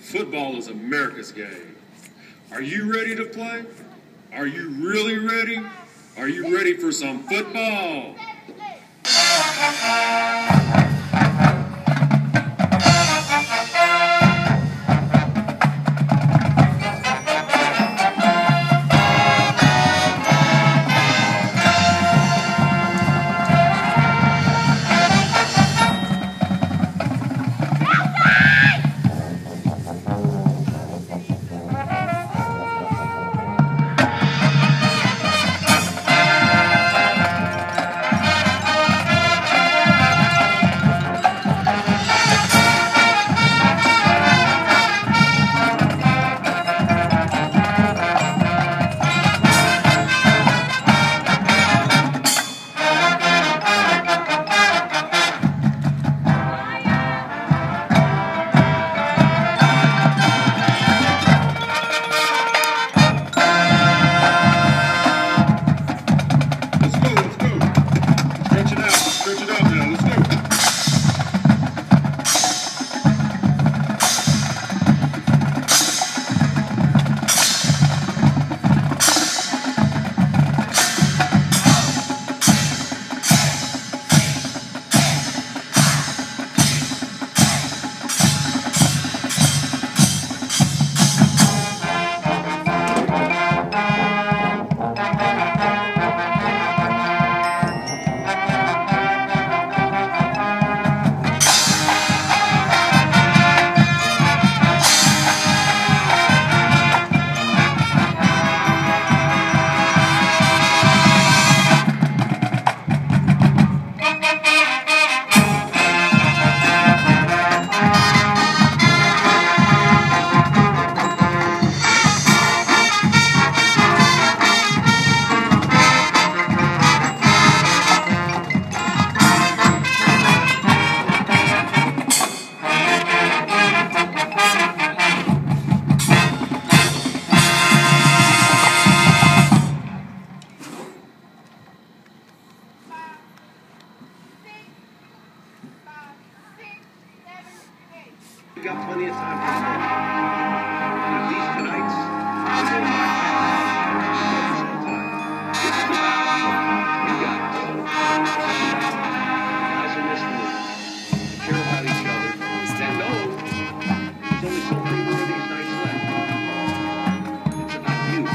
Football is America's game. Are you ready to play? Are you really ready? Are you ready for some football? We got plenty of time for fun. And these tonight's are going by fast. It's the you guys. Guys in this room care about each other and know there's only so many more of these nights left. It's about you.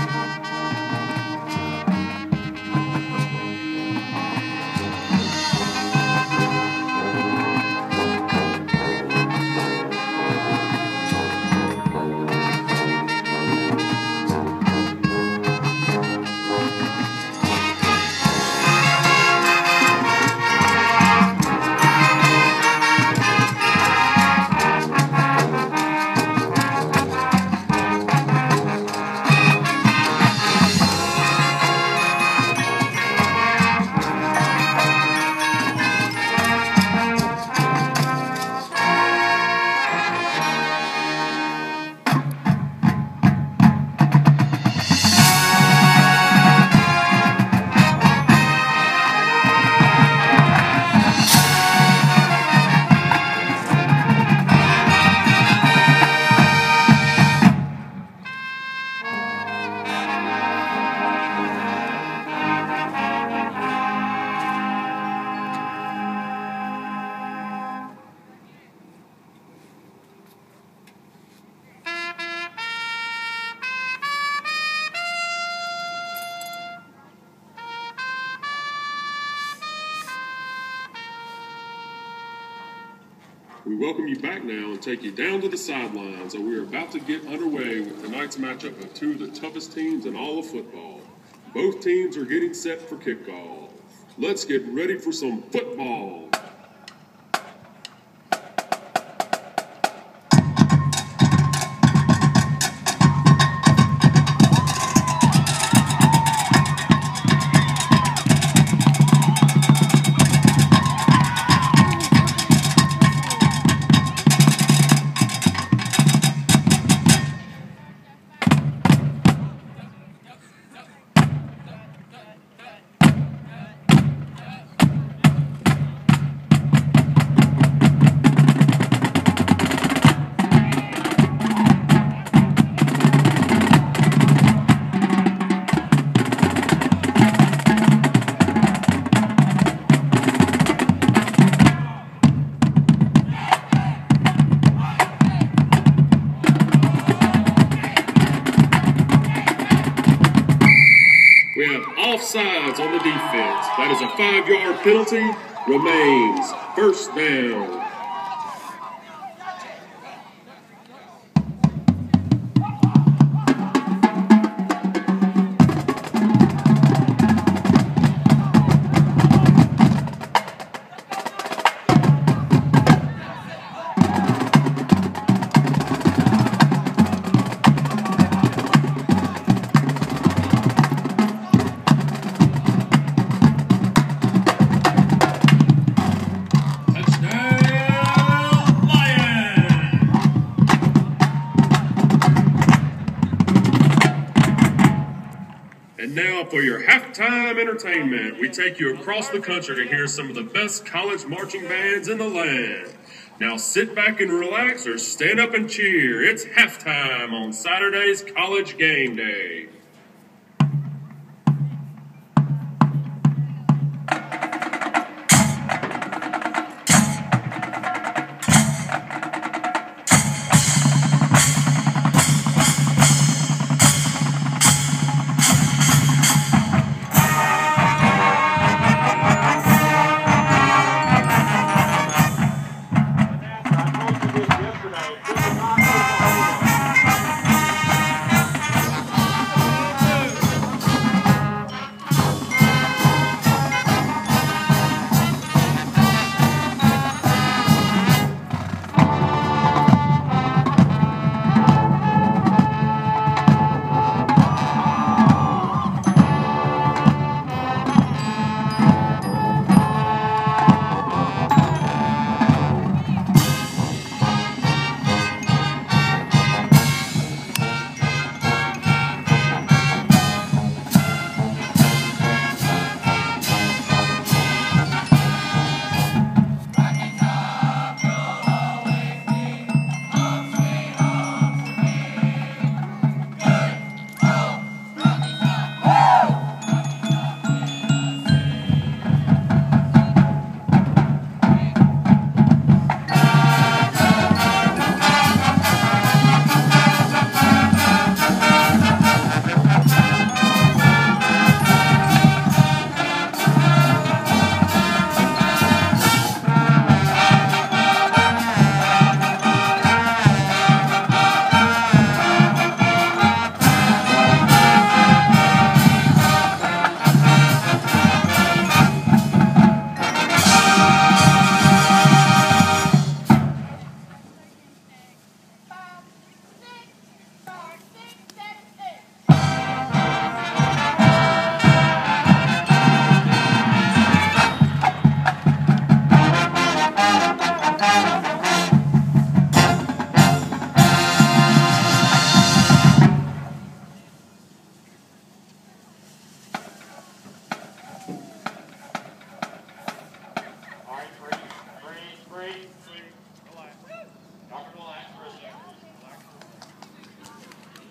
We welcome you back now and take you down to the sidelines, and we are about to get underway with tonight's matchup of two of the toughest teams in all of football. Both teams are getting set for kickoff. Let's get ready for some football. That is a 5-yard penalty. Remains first down. And now for your halftime entertainment, we take you across the country to hear some of the best college marching bands in the land. Now sit back and relax or stand up and cheer. It's halftime on Saturday's College Game Day. I told you this yesterday. This is not football.